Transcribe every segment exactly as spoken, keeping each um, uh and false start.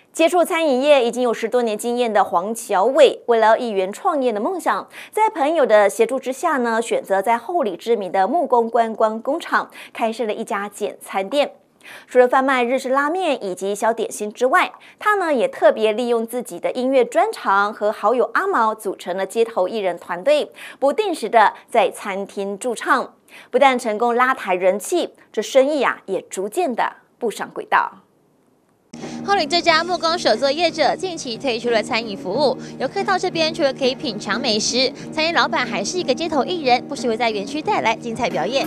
接触餐饮业已经有十多年经验的黄乔伟，为了一圆创业的梦想，在朋友的协助之下呢，选择在后里知名的木工观光工厂开设了一家简餐店。除了贩卖日式拉面以及小点心之外，他呢也特别利用自己的音乐专长和好友阿毛组成了街头艺人团队，不定时的在餐厅驻唱，不但成功拉抬人气，这生意啊也逐渐的步上轨道。 后里这家木工手作业者近期推出了餐饮服务，游客到这边除了可以品尝美食，餐饮老板还是一个街头艺人，不时会在园区带来精彩表演。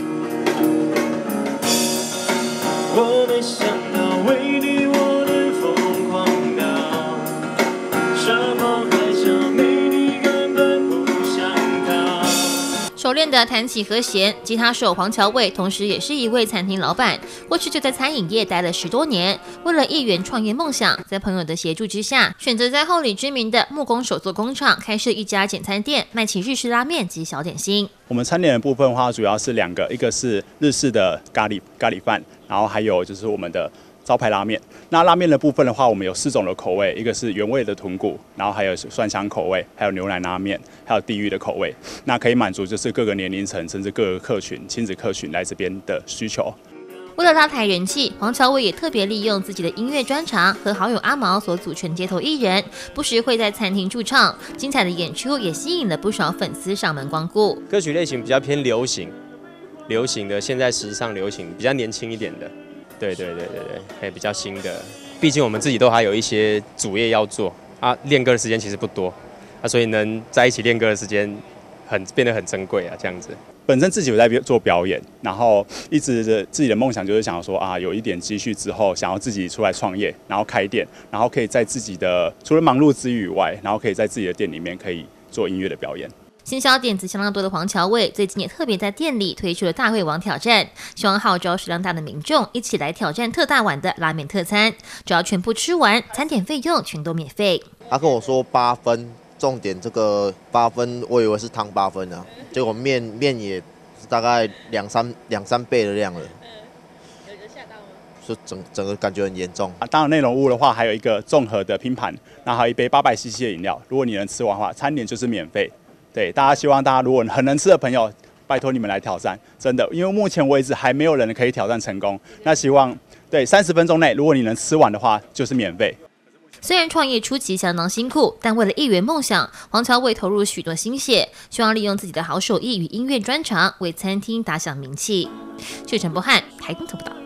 我没想到为你我能疯狂到沙漠海角，没你根本不想逃。 熟练的弹起和弦，吉他手黄乔伟同时也是一位餐厅老板，过去就在餐饮业待了十多年。为了一圆创业梦想，在朋友的协助之下，选择在后里知名的木工手作工厂开设一家简餐店，卖起日式拉面及小点心。 我们餐点的部分的话，主要是两个，一个是日式的咖喱咖喱饭，然后还有就是我们的招牌拉面。那拉面的部分的话，我们有四种的口味，一个是原味的豚骨，然后还有蒜香口味，还有牛奶拉面，还有地狱的口味。那可以满足就是各个年龄层，甚至各个客群、亲子客群来这边的需求。 为了拉抬人气，黄乔伟也特别利用自己的音乐专长和好友阿毛所组成街头艺人，不时会在餐厅驻唱，精彩的演出也吸引了不少粉丝上门光顾。 歌曲类型比较偏流行，流行的现在时尚流行，比较年轻一点的，对对对对对，还比较新的。毕竟我们自己都还有一些主业要做啊，练歌的时间其实不多啊，所以能在一起练歌的时间很变得很珍贵啊，这样子。 本身自己有在做表演，然后一直的自己的梦想就是想要说啊，有一点积蓄之后，想要自己出来创业，然后开店，然后可以在自己的除了忙碌之余以外，然后可以在自己的店里面可以做音乐的表演。 行销点子相当多的黄乔伟，最近也特别在店里推出了大胃王挑战，希望号召食量大的民众一起来挑战特大碗的拉面特餐，只要全部吃完，餐点费用全都免费。 他跟我说八分。重点这个八分，我以为是汤八分啊，结果面面也是大概两三两三倍的量了。有人吓到吗？就整整个感觉很严重。 啊，当然内容物的话，还有一个综合的拼盘，然后还有一杯八百 C C 的饮料。如果你能吃完的话，餐点就是免费。对，大家希望大家如果很能吃的朋友，拜托你们来挑战，真的，因为目前为止还没有人可以挑战成功。那希望对三十分钟内，如果你能吃完的话，就是免费。 虽然创业初期相当辛苦，但为了一圆梦想，黄乔伟投入许多心血，希望利用自己的好手艺与音乐专长，为餐厅打响名气。谢陈柏翰，台东特报道。